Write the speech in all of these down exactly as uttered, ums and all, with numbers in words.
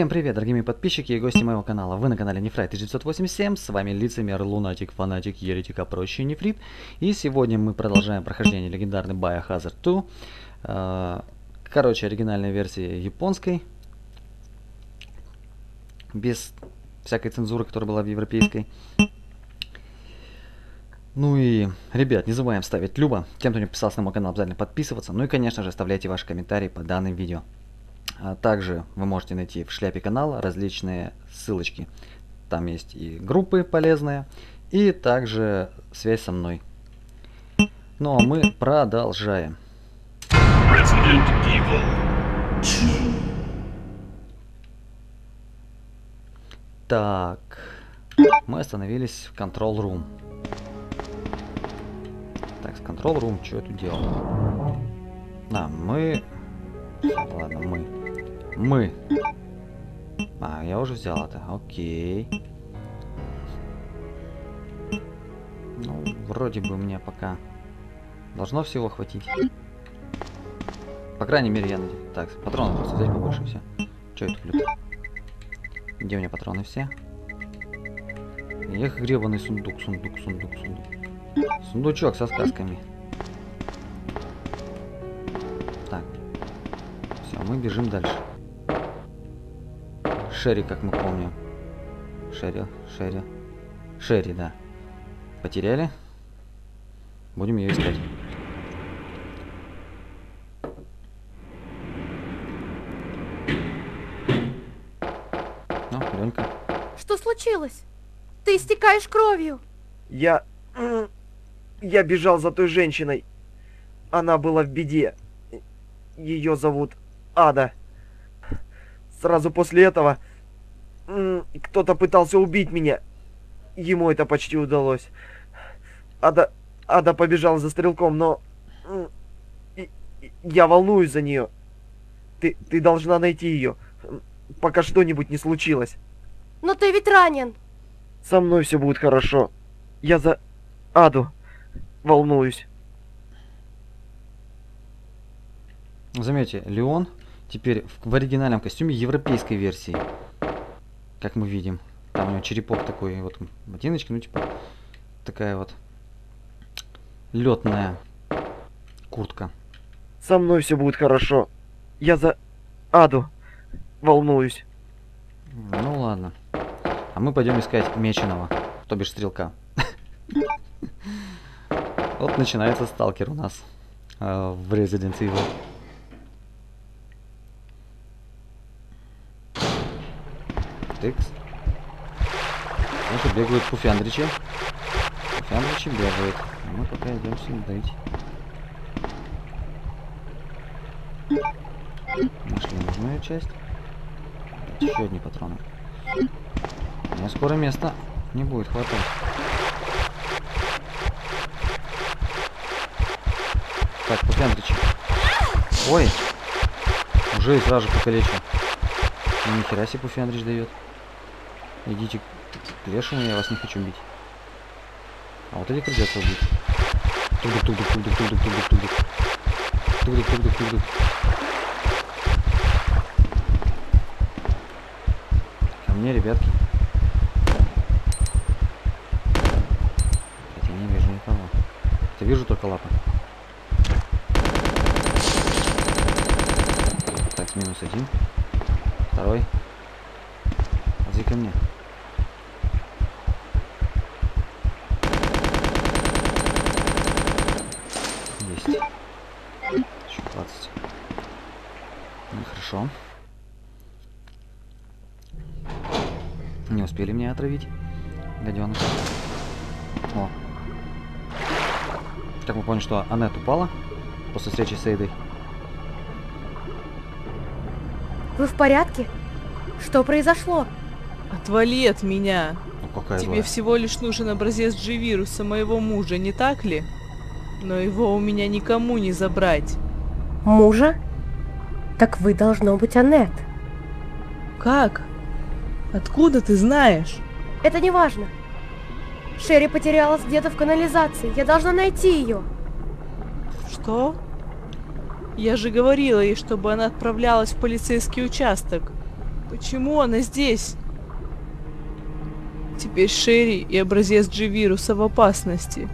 Всем привет, дорогие мои подписчики и гости моего канала. Вы на канале Нефрайт тысяча девятьсот восемьдесят семь, с вами лицемер, лунатик, фанатик, еретик, а проще Нефрит. И сегодня мы продолжаем прохождение легендарной Biohazard два. Короче, оригинальная версия японской, без всякой цензуры, которая была в европейской. Ну и, ребят, не забываем ставить любо. Тем, кто не подписался на мой канал, обязательно подписываться. Ну и, конечно же, оставляйте ваши комментарии по данным видео. А также вы можете найти в шляпе канала различные ссылочки. Там есть и группы полезные, и также связь со мной. Ну а мы продолжаем. Resident Evil два. Так, мы остановились в Control Room. Так, с Control Room, что я тут делал? А, мы... Ладно, мы. Мы. А, я уже взял это. Окей. Ну, вроде бы мне пока должно всего хватить. По крайней мере, я надеюсь. Так, патроны просто взять побольше, все. Че это, блюдо? Где у меня патроны все? Эх, гребаный сундук, сундук, сундук, сундук. Сундучок со сказками. Так. Все, мы бежим дальше. Шерри, как мы помним. Шерри, Шерри. Шерри, да. Потеряли. Будем ее искать. Ну, Ленька. Что случилось? Ты истекаешь кровью. Я... Я бежал за той женщиной. Она была в беде. Ее зовут Ада. Сразу после этого кто-то пытался убить меня. Ему это почти удалось. Ада, Ада побежала за стрелком, но я волнуюсь за нее. Ты, ты должна найти ее, пока что-нибудь не случилось. Но ты ведь ранен. Со мной все будет хорошо. Я за Аду волнуюсь. Заметьте, Леон теперь в, в оригинальном костюме европейской версии. Как мы видим. Там у него черепок такой, вот ботиночки, ну типа такая вот летная куртка. Со мной все будет хорошо. Я за Аду волнуюсь. Ну ладно. А мы пойдем искать меченого, то бишь стрелка. Вот начинается сталкер у нас в Resident Evil. Тыкс. Наши бегают пуфяндричи. Пуфяндричи бегают. А мы пока идем сюда. Нашли нужную часть. Еще одни патроны. Мне скоро места не будет хватать. Так, пуфяндричи. Ой! Уже и сразу же покалечу. Ну нихера себе пуфяндрич дает. Идите к лешему, я вас не хочу бить. А вот этих придется убить. Тудук, тудук, тудук, тудук, тудук, тудук. Тудук, тудук, тудук. Ко мне, ребятки. Хотя не вижу никого. Хотя вижу только лапы. Так, минус один. Второй. Иди ко мне. Есть. Еще двадцать. Ну, хорошо. Не успели меня отравить. Гаденыш. О. Так мы поняли, что Аннет упала после встречи с Эйдой. Вы в порядке? Что произошло? Отвали от меня. Ну, какая Тебе злая. всего лишь нужен образец G-вируса моего мужа, не так ли? Но его у меня никому не забрать. Мужа? Так вы должно быть Аннет. Как? Откуда ты знаешь? Это не важно. Шерри потерялась где-то в канализации. Я должна найти ее. Что? Я же говорила ей, чтобы она отправлялась в полицейский участок. Почему она здесь? Теперь Шерри и образец G-вируса в опасности.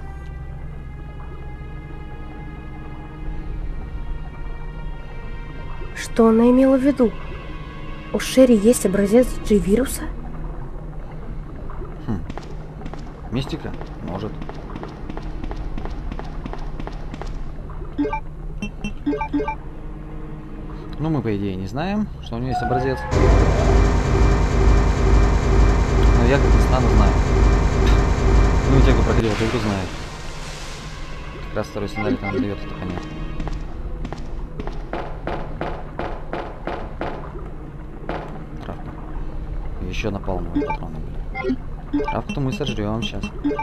Что она имела в виду? У Шерри есть образец G-вируса? Хм. Мистика? Может. Ну, мы, по идее, не знаем, что у нее есть образец. Но я, как ни странно, знаю. Ну, и те, кто проходил эту игру, знают. Как раз второй сценарий нам дает это понять. Травка. Еще напалмовые патроны были. Травку-то мы сожрем сейчас.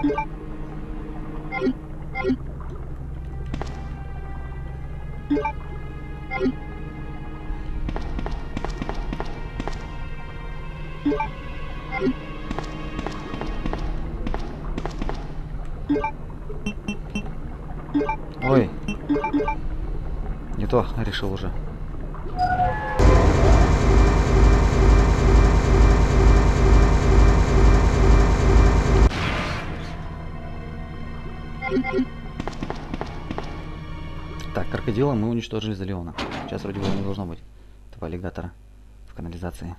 Ой, не то решил уже. Так, крокодила мы уничтожили за Леона. Сейчас вроде бы не должно быть этого аллигатора в канализации.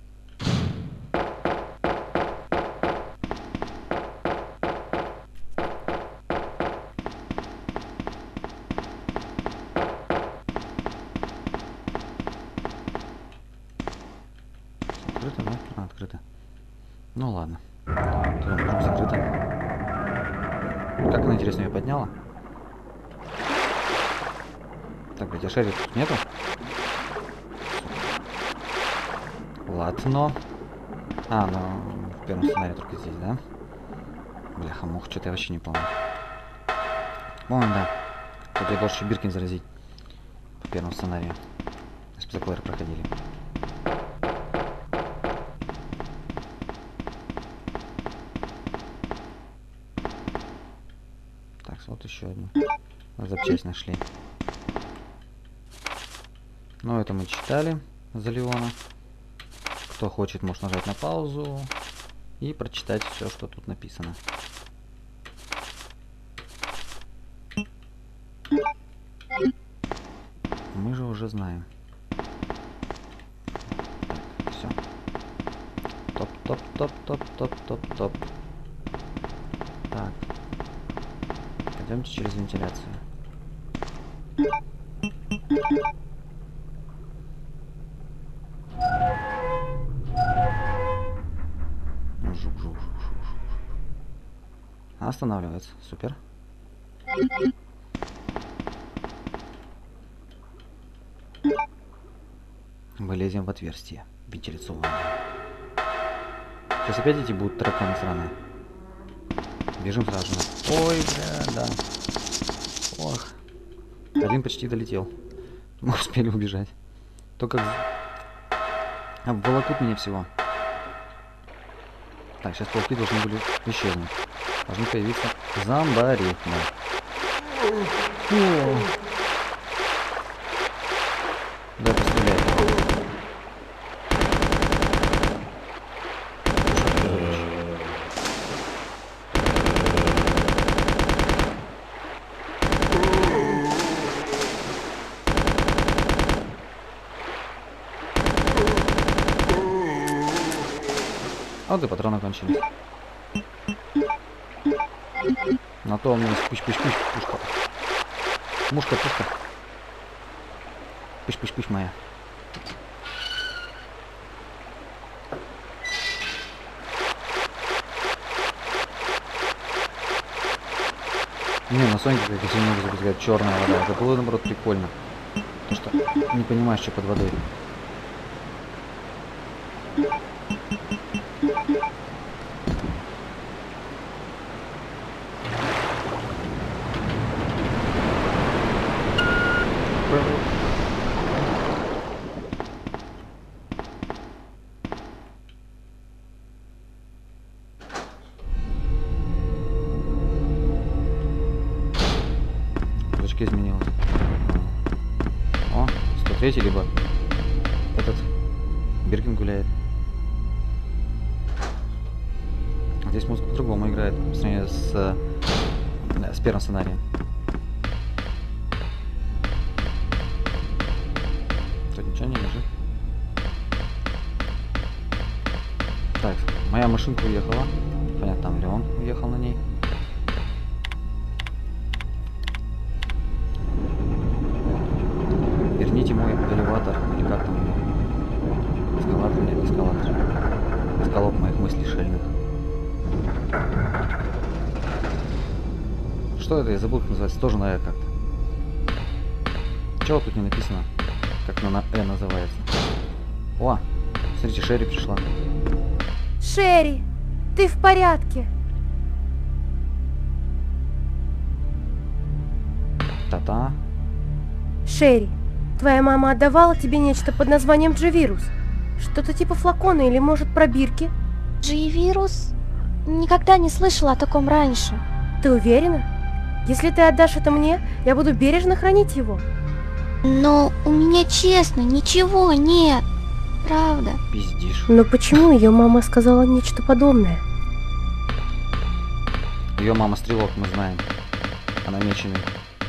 Открыто, да? А, открыто. Ну ладно. Тогда можем закрыто. Как она, интересно, ее подняла? Так, блядь, а Шерри тут нету? Ладно. А, ну, в первом сценарии только здесь, да? Бляха-мух, что-то я вообще не помню. Помню, да. Тут я должен Биркин заразить. По первому сценарию. Спецоклэр проходили. Так, вот еще одну запчасть нашли. Ну, это мы читали за Леона. Кто хочет, может нажать на паузу и прочитать все, что тут написано. Мы же уже знаем. Так, все. Топ, топ, топ, топ, топ, топ, топ. Так. Пойдемте через вентиляцию. Жук, жук, жук, жук, жук. Останавливается. Супер. Вылезем в отверстие вентиляционное. Сейчас опять эти будут тараканы сраные. Бежим сразу же. Ой, бля, да. Ох. Один почти долетел. Мы успели убежать. Только обволокут меня всего. Так, сейчас пауки должны были исчезнуть. Должны появиться зомбари. Да, постреляй. Вот и патроны кончились. На то у меня есть пыщ-пыщ-пыщ, пушка. Мушка-пушка. Пыщ-пыщ-пыщ моя. Не, на Соньке как если много запускать черная вода. Это было наоборот прикольно. Потому что не понимаешь, что под водой. Изменилось. О, сто третий, либо этот Биркин гуляет. Здесь музыка по-другому играет по сравнению с, э, с первым сценарием. Тут ничего не лежит. Так, моя машинка уехала. Понятно, там Леон уехал на ней. Верните мой элеватор, или как там его? Эскалатор, нет, эскалатор. Эскалоп моих мыслей шельных. Что это? Я забыл, как называется. Тоже на Э как-то. Чего тут не написано? Как на, на Э называется? О, смотрите, Шерри пришла. Шерри, ты в порядке? Та-та. Шерри, твоя мама отдавала тебе нечто под названием G-вирус. Что-то типа флакона или, может, пробирки? G-вирус? Никогда не слышала о таком раньше. Ты уверена? Если ты отдашь это мне, я буду бережно хранить его. Но у меня честно ничего нет. Правда. Пиздишь. Но почему ее мама сказала нечто подобное? Ее мама стрелок, мы знаем. Она меченый.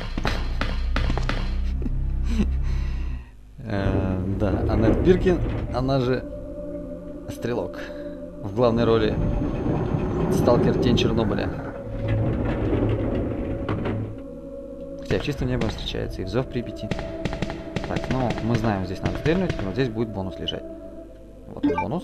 Да, Аннет Биркин, она же стрелок. В главной роли Сталкер Тень Чернобыля. Хотя в чистом небе встречается и в Зов Припяти. Так, ну мы знаем, здесь надо стрельнуть, и вот здесь будет бонус лежать. Вот он бонус.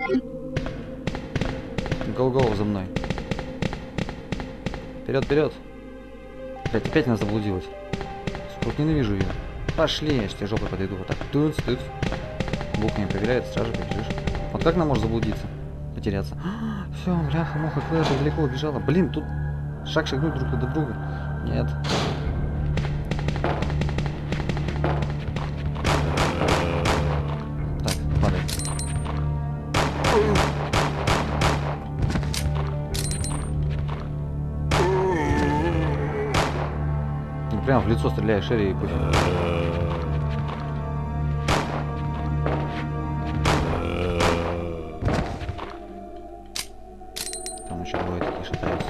Гоу-гоу за мной. Вперед, вперед. Блять, опять она заблудилась. Сука, ненавижу ее. Пошли, я тебе жопой подойду. Вот так. Тыц, тыц. Буквами проверяет, сразу же побежишь. Вот как она может заблудиться? Потеряться. Все, бляха, муха, куда же далеко убежала. Блин, тут шаг шагнуть друг до друга. Нет. Так, падай. Ну, прям в лицо стреляешь, Шерри, и пофиг. Там еще двое такие шатаются.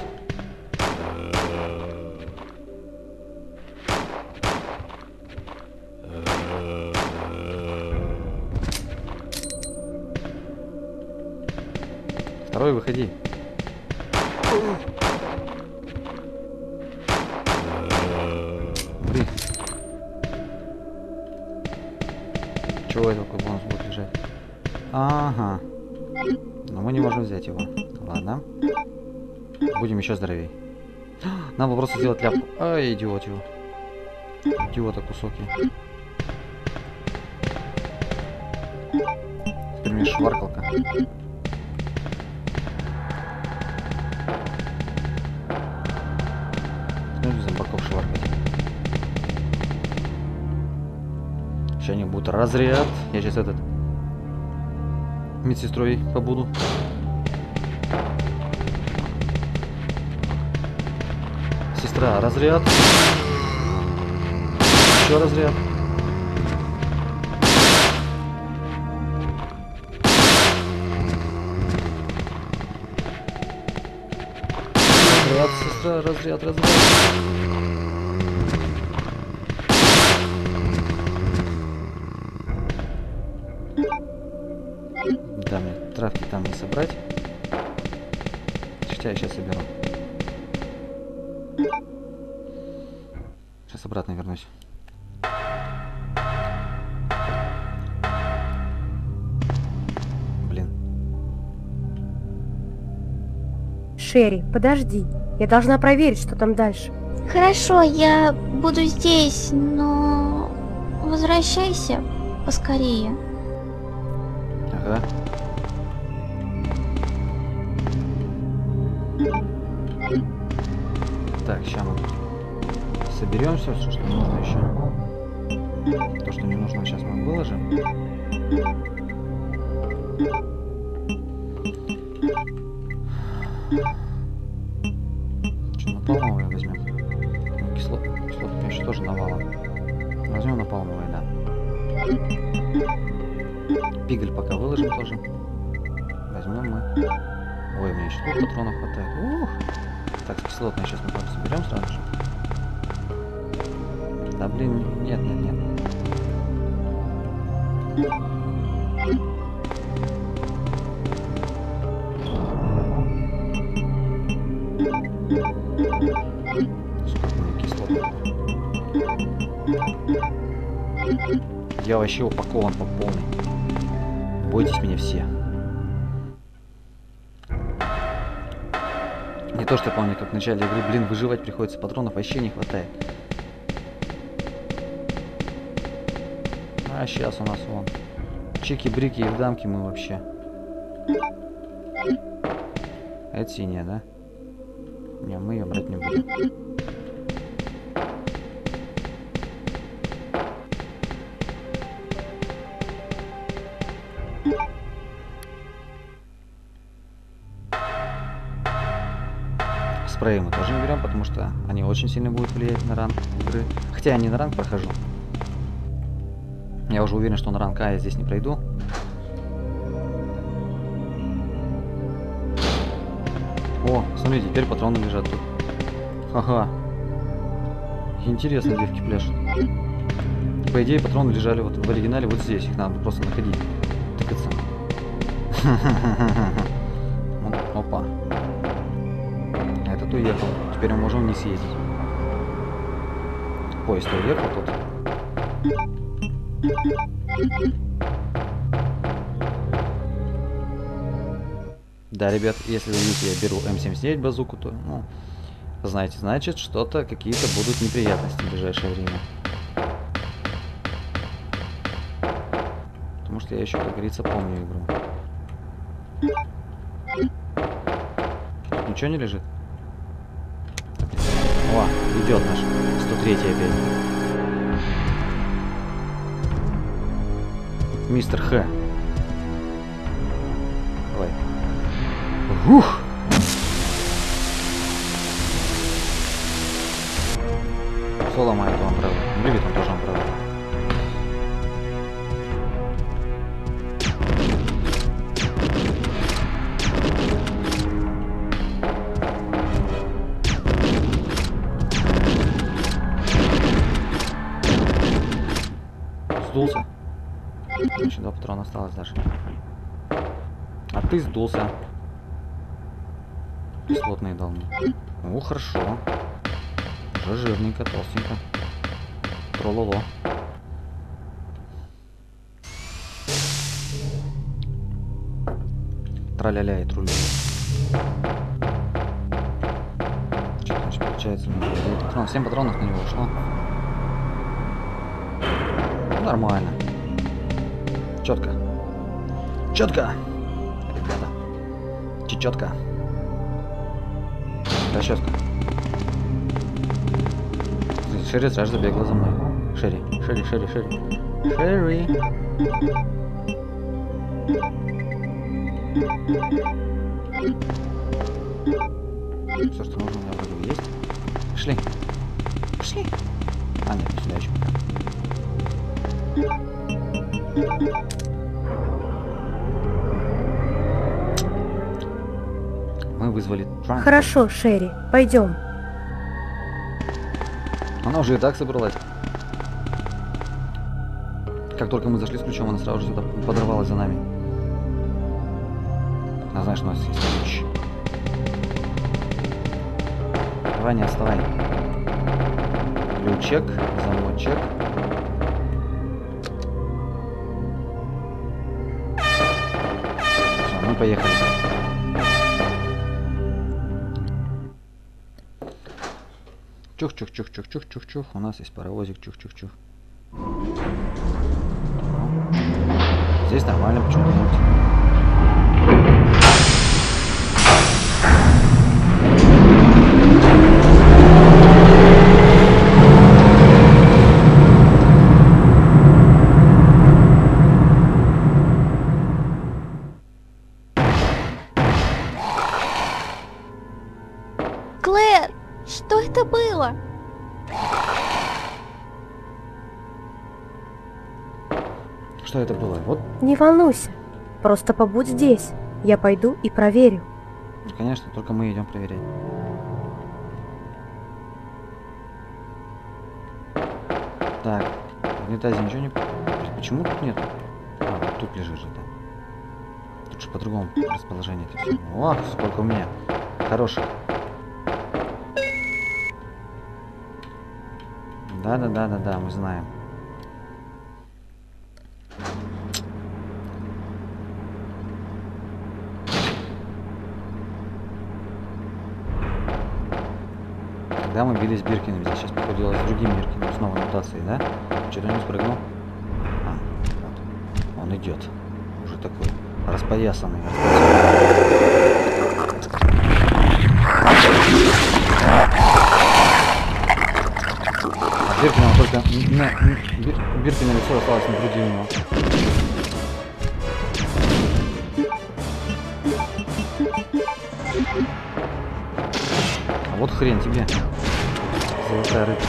Второй, выходи. Блин. Чего это такой бонус будет лежать? Ага. Но мы не можем взять его. Ладно. Будем еще здоровей. Нам бы просто сделать ляпку. Ай, идиот его. Идиота кусок я. Теперь мне шваркалка. Ну, зомбаков шваркать. Сейчас они будут разряд. Я сейчас этот медсестрой побуду. Сестра, разряд. Еще разряд. Разряд, сестра, разряд, разряд. Да, мне травки там не собрать. Хотя я сейчас соберу. Сейчас обратно вернусь. Блин. Шерри, подожди. Я должна проверить, что там дальше. Хорошо, я буду здесь, но возвращайся поскорее. Ага. Так, сейчас мы соберем все, что нужно еще. То, что не нужно, сейчас мы выложим. Что, напалмовое возьмем? Ну, кислот, кислот, конечно, тоже навалом. Возьмем напалмовое, да. Пигаль пока выложим тоже. Возьмем мы. Ой, у меня еще тут патронов хватает. Ух! Так, кислотные сейчас мы там соберем сразу же. Да блин, нет, нет, нет. Сколько у меня кислот? Я вообще упакован по полной. Бойтесь меня все. Не то, что я помню, как в начале игры, блин, выживать приходится, патронов вообще не хватает. А сейчас у нас вон чики-брики и вдамки мы вообще. Это синяя, да? Не, мы ее брать не будем. Спреи мы тоже не берем, потому что они очень сильно будут влиять на ранг игры. Хотя я не на ранг прохожу. Я уже уверен, что на ранг А я здесь не пройду. О, смотрите, теперь патроны лежат тут. Ха-ха. Интересно, девки пляшут. По идее, патроны лежали вот в оригинале вот здесь. Их надо просто находить. Тыкаться. Опа. Этот уехал. Теперь мы можем вниз ездить. Поезд уехал тут. Да, ребят, если вы видите, я беру эм семьдесят девять базуку, то, ну, знаете, значит, что-то, какие-то будут неприятности в ближайшее время. Потому что я еще, как говорится, помню игру. Тут ничего не лежит? О, идет наш сто третий опять. Мистер Х. Давай. Ух! Все ломает он, правда. Не любит он тоже он, правда. Сдулся. Еще два патрона осталось даже. А ты сдулся. Кислотные дал мне. О, хорошо. Уже жирненько, толстенько. Трололо. Траля-ля и трулю. Что там получается? Патрон, семь патронов на него ушло. Нормально. Четко. Четко. Ребята. Чечетко. Расчетка. Шерри сразу забегла за мной. Шерри, Шерри, Шерри, Шерри. Шерри. Все, что нужно у меня вроде есть. Пошли. Пошли. А, нет, сюда еще. Мы вызвали транспорт. Хорошо, Шерри, пойдем. Она уже и так собралась. Как только мы зашли с ключом, она сразу же сюда подорвалась за нами. А знаешь, у нас есть ключ. Давай, не отставай. Ключик, замочек. Все, мы поехали. Чух-чух-чух-чух-чух-чух-чух. У нас есть паровозик. Чух-чух-чух. Здесь нормально, почему-то нет. Клэр, что это было? что это было. Вот, Не волнуйся, просто побудь здесь. Я пойду и проверю. конечно, только мы идем проверять. Так, в унитазе ничего не... Почему тут нет? А, вот тут лежит же, да. Тут же по-другому расположение это все. О, сколько у меня. Хороший. Да-да-да-да-да, мы знаем. Когда мы бились с Биркиным, здесь сейчас походилось с другим Биркиным, снова мутацией, да? Что-то не спрыгнул. А, вот. Он идет. Уже такой распоясанный. А Биркина только... На, Бир, Биркина лицо осталось на груди у него. А вот хрен тебе. Золотая рыбка.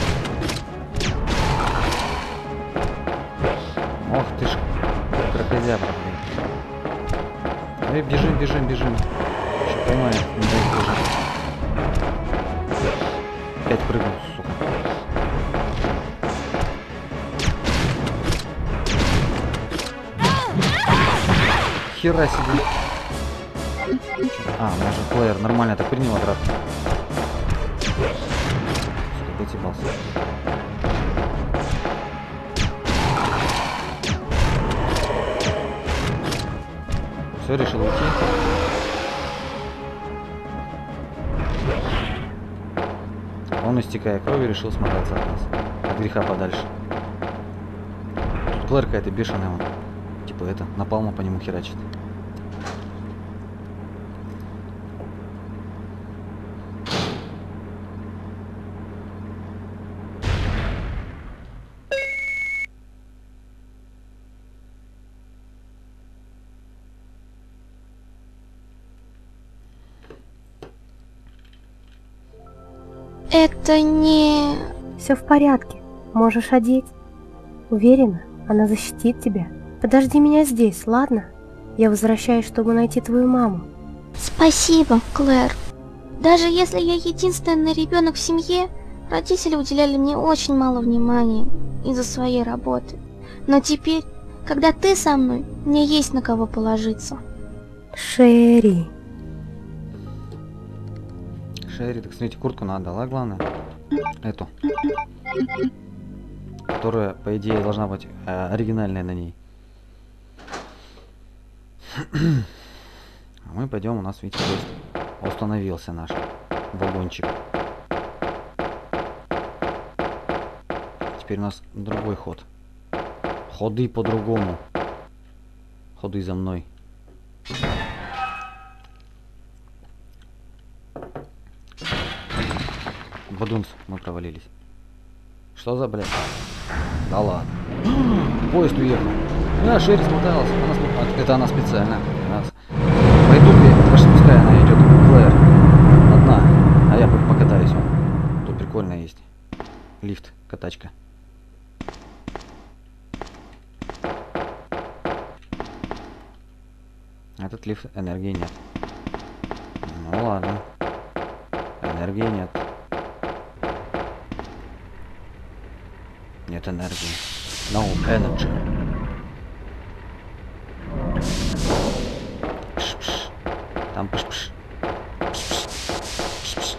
Ох ты ж, крокозябра, блин. Эй, бежим, бежим, бежим. Еще поймаю, не дай бежать. Опять прыгнул, сука. Хера себе. А, даже плеер нормально так принял обратно. Дотебался. Все, решил уйти. Он, истекая кровью, решил смотаться от нас. От греха подальше. Тут Клэр какая-то бешеная, он. Типа это, напалма по нему херачит. Это не... Все в порядке. Можешь одеть. Уверена, она защитит тебя. Подожди меня здесь, ладно? Я возвращаюсь, чтобы найти твою маму. Спасибо, Клэр. Даже если я единственный ребенок в семье, родители уделяли мне очень мало внимания из-за своей работы. Но теперь, когда ты со мной, мне есть на кого положиться. Шерри. Шерри, так смотрите, куртку она отдала, главное. Эту. Которая, по идее, должна быть э, оригинальная на ней. А мы пойдем, у нас, видите, установился наш вагончик. Теперь у нас другой ход. Ходы по-другому. Ходы за мной. Бадунс, мы провалились. Что за, блядь? Да ладно. Поезд уехал. А, Шерри смоталась. Она см... Это она специально. Раз. Пойду-ка, пошли, пускай она идет. Клэр. Одна. А я покатаюсь. Вон. Тут прикольно есть. Лифт, катачка. Этот лифт, энергии нет. Ну ладно. Энергии нет. Нет энергии. No energy. Пш-пш. Там пш-пш. Пш-пш.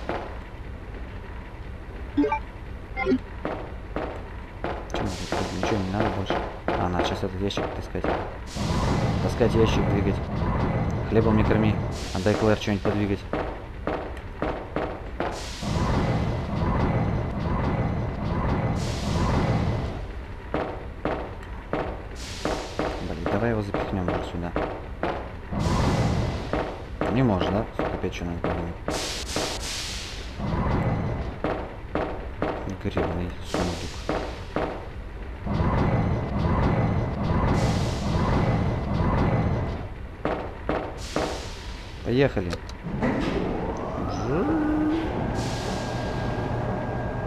Чему тут? Ничего не надо больше. А, надо сейчас этот ящик таскать. Таскать ящик, двигать. Хлебом не корми. Отдай Клэр что-нибудь подвигать. Давай его запихнем уже сюда. Не можешь, да? Опять что надо подумать. Гребаный сундук. Поехали.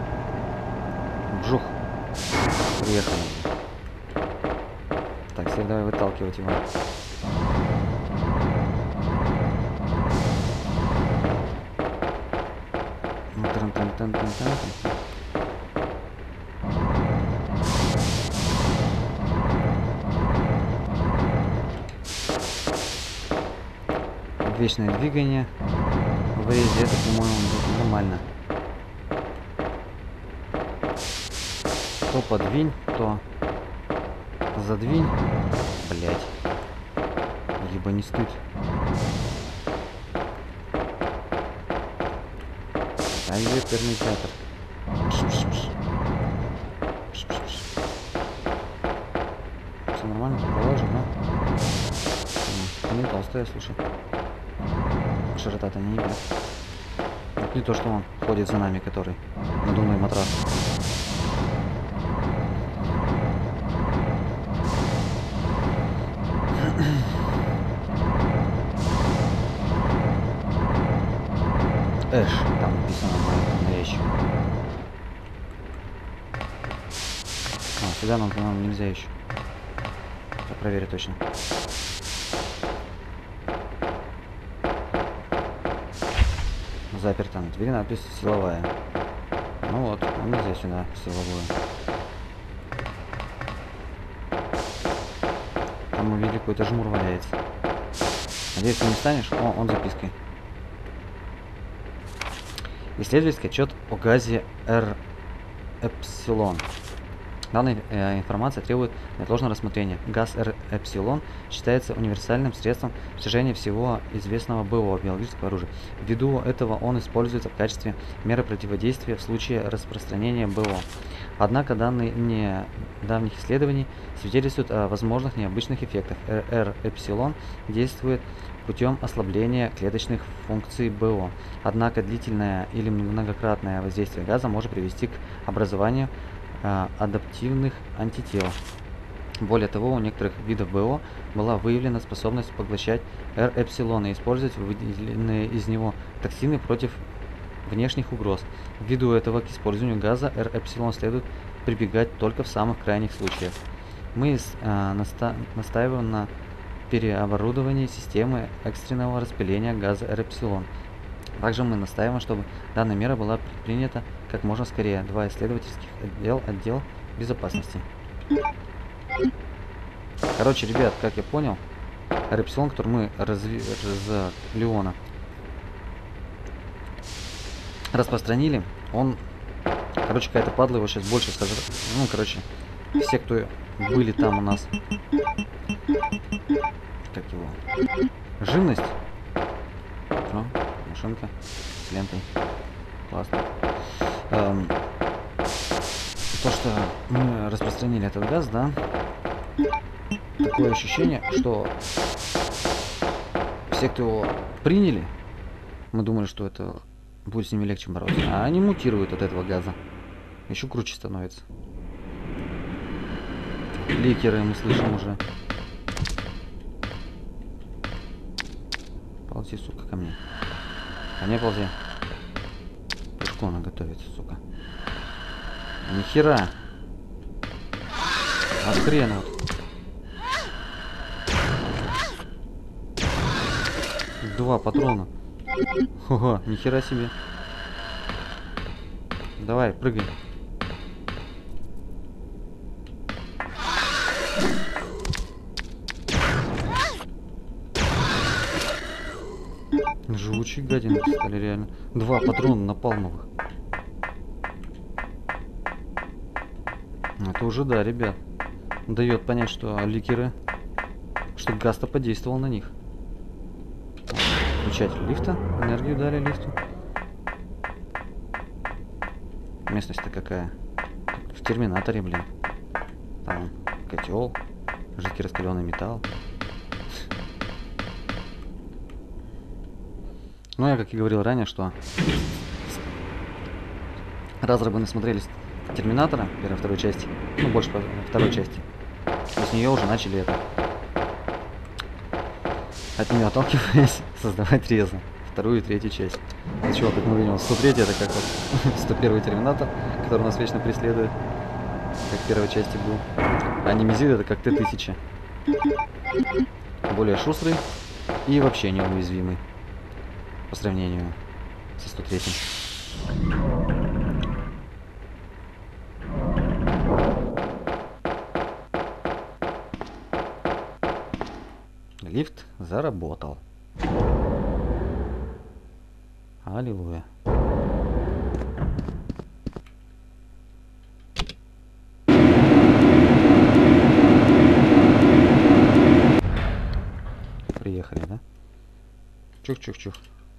Бжух. Приехали. Так, всех давай отталкивать его. Вечное двигание в рейде, это, по-моему, нормально. То подвинь, то задвинь. Блять. Ебо не стыд. А векторный театр. Все нормально? Положи, да? Не толстая, слушай. Широта-то не ебет. Вот не то, что он ходит за нами, который надувной матрас. Эш, там написано на, на ящик. А, сюда нам, по-моему, нельзя еще. Я проверю точно. Заперта на двери надпись силовая. Ну вот, нельзя сюда силовую. Там увидели, какой-то жмур валяется. Надеюсь, ты не станешь? О, он запиской. Исследовательский отчет о газе Р Эпсилон. Данная э, информация требует неотложного рассмотрения. Газ Р Эпсилон считается универсальным средством достижения всего известного БО биологического оружия. Ввиду этого он используется в качестве меры противодействия в случае распространения БО. Однако данные недавних исследований свидетельствуют о возможных необычных эффектах. Р Эпсилон действует путем ослабления клеточных функций БО. Однако длительное или многократное воздействие газа может привести к образованию э, адаптивных антител. Более того, у некоторых видов БО была выявлена способность поглощать Р Эпсилон и использовать выделенные из него токсины против внешних угроз. Ввиду этого к использованию газа Р Эпсилон следует прибегать только в самых крайних случаях. Мы э, наста настаиваем на переоборудовании системы экстренного распыления газа Р Эпсилон. Также мы настаиваем, чтобы данная мера была предпринята как можно скорее. Два исследовательских отдел, отдел безопасности. Короче, ребят, как я понял, Р Эпсилон, который мы разви... раз... Леона распространили, он, короче, какая-то падла его сейчас больше сожрет. Ну, короче, все, кто были там у нас, как его, живность. О, машинка с лентой. Классно. Эм, то, что мы распространили этот газ, да, такое ощущение, что все, кто его приняли, мы думали, что это будет с ними легче бороться, а они мутируют от этого газа. Еще круче становится. Ликеры мы слышим уже. Ползи, сука, ко мне. Ко мне ползи. Пушку она готовится, сука. Нихера. А хрен вот. Два патрона. Ого, нихера себе. Давай, прыгай. Живучие гадины стали реально. Два патрона напалмовых. Это уже да, ребят. Дает понять, что ликеры, что газ-то подействовал на них. Включатель лифта. Энергию дали лифту. Местность-то какая? Как в Терминаторе, блин. Там котел. Жидкий раскаленный металл. Ну, я как и говорил ранее, что разрабы насмотрелись Терминатора, первой, второй части, ну, больше по второй части. И с нее уже начали это, от нее отталкиваясь, создавать резно вторую и третью часть. Для чего, как мы видим, сто третий это как вот сто первый Терминатор, который нас вечно преследует, как в первой части был. А Немезид это как Т тысяча. более шустрый и вообще неуязвимый по сравнению со сто третьим. Лифт заработал. Аллилуйя. Приехали, да? Чух-чух-чух.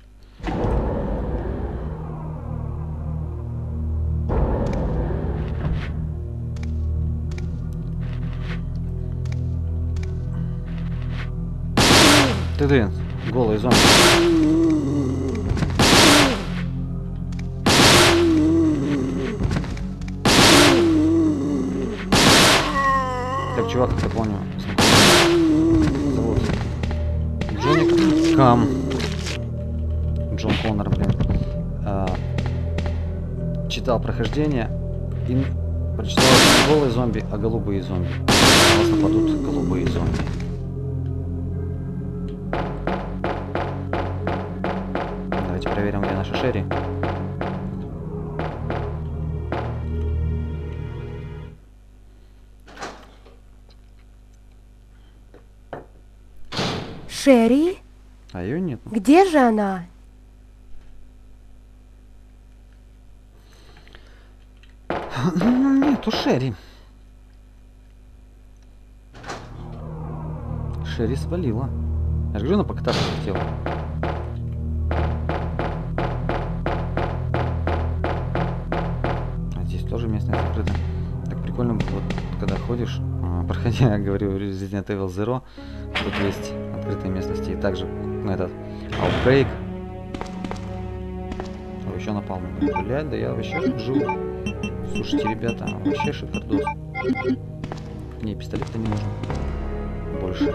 Ты, ты, голый зомби. Так, чувак, я помню, зовут Джонни Кам. Джон Коннор, блин. А, читал прохождение и прочитал не голые зомби, а голубые зомби. У вас нападут голубые зомби. Давайте проверим, где наша Шерри. Шерри? А ее нет. Где же она? Нету Шерри. Шерри свалила. Я же говорю, она покататься хотела. А здесь тоже местность закрыта. Так прикольно, вот когда ходишь, а, проходя, говорю, Resident Evil Zero, тут есть открытые местности. И также на этот Outbreak. А еще напал. Блядь, да я вообще тут живу. Слушайте, ребята, вообще шикардос. Не, пистолет-то не нужен. Больше.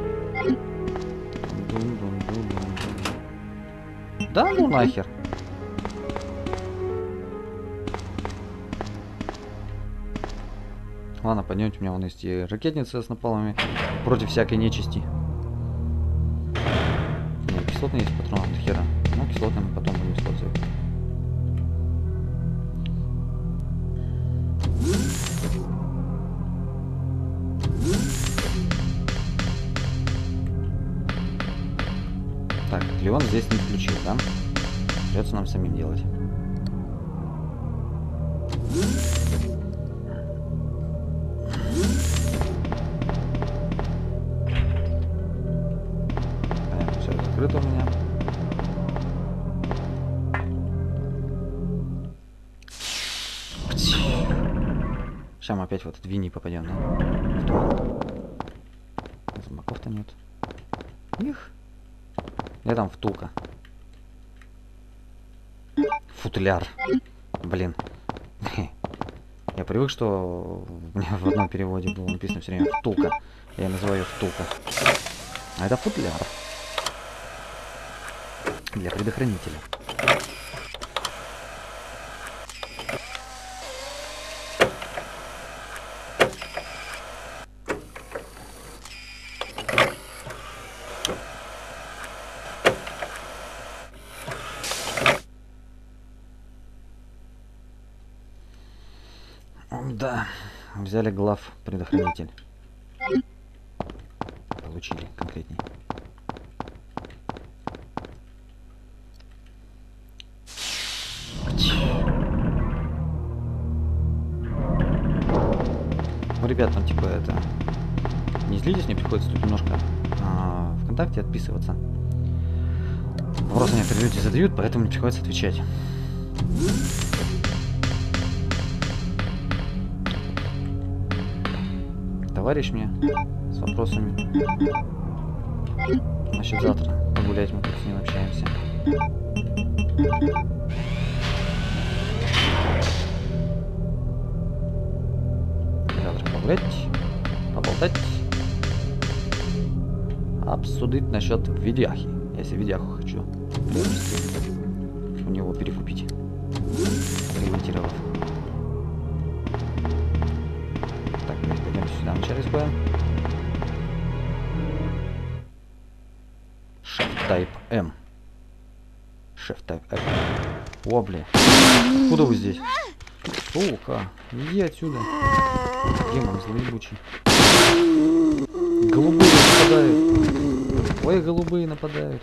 Да ну нахер. Ладно, пойдемте, у меня вон есть и ракетницы с напалмами против всякой нечисти. Не, кислотный есть патрон, от хера. Ну, кислотный мы потом будем использовать. Так, Леон здесь не включил, да? Придется нам самим делать. Понятно, все закрыто у меня. Сейчас мы опять в этот Винни попадем, да? В туман. Зомбаков-то нет. Их. Я там втулка. Футляр. Блин. Я привык, что у меня в одном переводе было написано все время втулка. Я называю ее втулка. А это футляр. Для предохранителя. Да, взяли глав предохранитель. Получили конкретней. Ну, ребят, там типа это... Не злитесь, мне приходится тут немножко а, ВКонтакте отписываться. Вопросы некоторые люди задают, поэтому мне приходится отвечать. Товарищ мне с вопросами. Насчет завтра погулять мы тут с ним общаемся. Завтра погулять, поболтать, обсудить насчет видяхи. Если видяху хочу приобрести, у него перекупить, ремонтировав. Так, пойдемте сюда вначале сходим. Шеф, так. э, О, бля. Откуда вы здесь? Сука. Иди отсюда. Демон злоебучий. Голубые нападают. Ой, голубые нападают.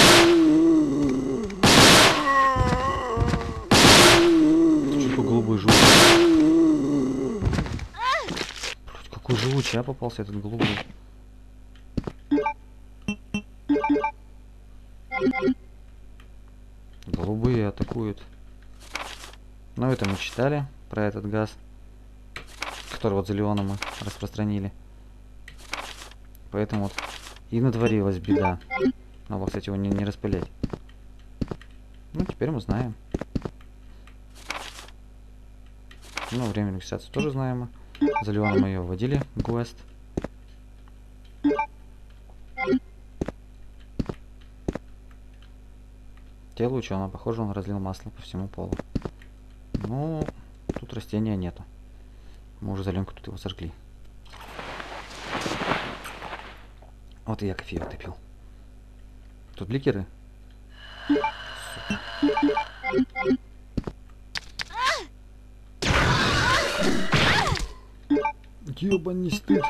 Что такое голубой живучий? Блядь, какой живучий, а попался этот голубой. Голубые атакуют. Ну, это мы читали про этот газ, который вот за Леоном мы распространили. Поэтому вот и натворилась беда. Надо, кстати, его не, не распылять. Ну, теперь мы знаем. Ну, время регистрации тоже знаем. За Леоном мы ее вводили, Гуэст. Тело ученого, похоже, он разлил масло по всему полу. Ну, тут растения нету. Мы уже за Ленку тут его сожгли. Вот и я кофе утопил. Тут ликеры. Сука. Ёбаный стыд.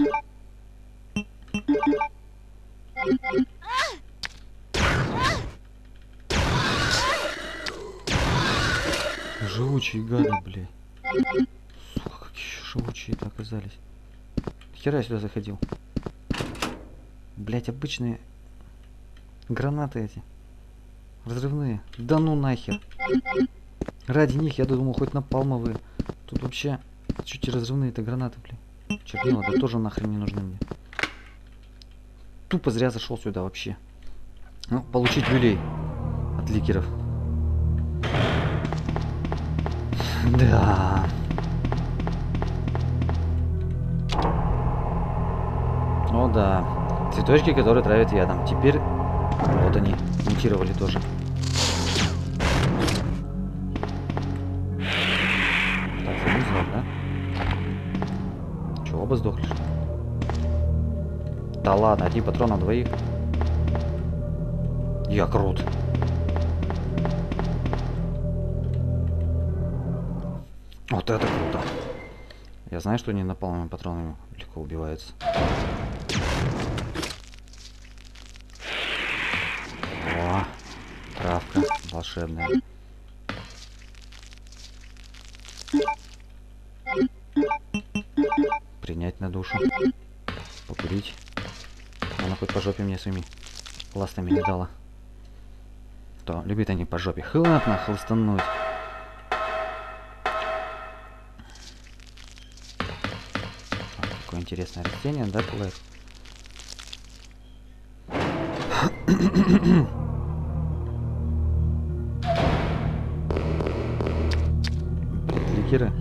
Живучие гады, блядь. Сука, какие еще живучие-то оказались. Хера я сюда заходил. Блять, обычные гранаты эти. Разрывные. Да ну нахер. Ради них я думал хоть напалмовые. Тут вообще чуть разрывные-то гранаты, блядь. Чернила, да тоже нахрен не нужны мне. Тупо зря зашел сюда вообще. Ну, получить люлей от ликеров. Да. О да. Цветочки, которые травят ядом. Теперь вот они мутировали тоже. Так, занизил, да? Че, оба сдохли? Что ли? Да ладно, один патрон на двоих. Я крут. Вот это круто. Я знаю, что не напалмовыми патронами легко убиваются. О, травка волшебная. Принять на душу. Покурить. Она хоть по жопе мне своими ластами не дала. То любят они по жопе хлопно хлыстануть. Какое интересное растение, да, Клэр? Ликеры.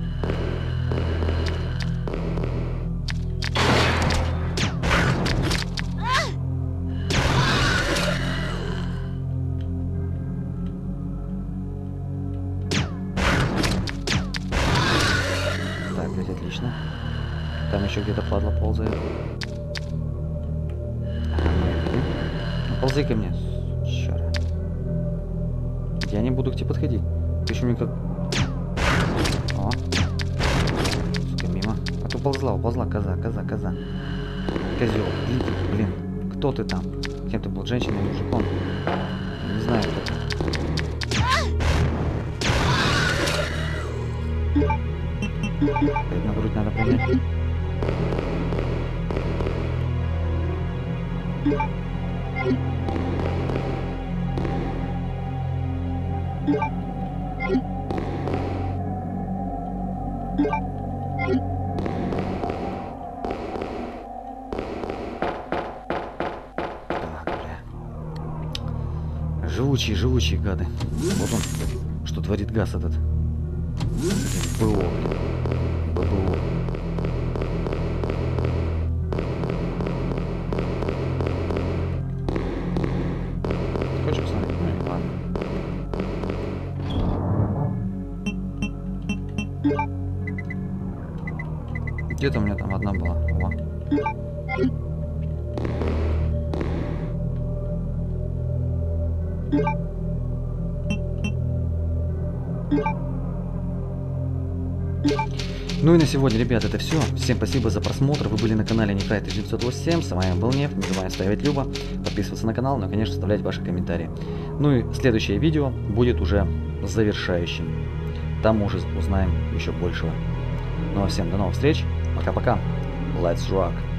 Так, блядь, отлично. Там еще где-то падла ползает. Ну, ползай ко мне, сучара. Я не буду к тебе подходить. Ты еще мне как... О. Сука, мимо. А то ползла, уползла коза, коза, коза. Козел, блин, блин. Кто ты там? Кем ты был, женщиной или мужиком? Я не знаю, кто ты. На грудь надо принять. Так, бля. Живучие, живучие гады. Вот он, что творит газ этот. БО, блин. ББО. Хочешь посмотреть? Ну и ладно. Где-то у меня там одна была. О. Ну и на сегодня, ребят, это все. Всем спасибо за просмотр. Вы были на канале Никай тысяча девятьсот восемьдесят семь. С вами был Нев. Не забываем ставить Люба, подписываться на канал, ну и, конечно, оставлять ваши комментарии. Ну и следующее видео будет уже завершающим. Там мы уже узнаем еще большего. Ну а всем до новых встреч. Пока-пока. Let's rock.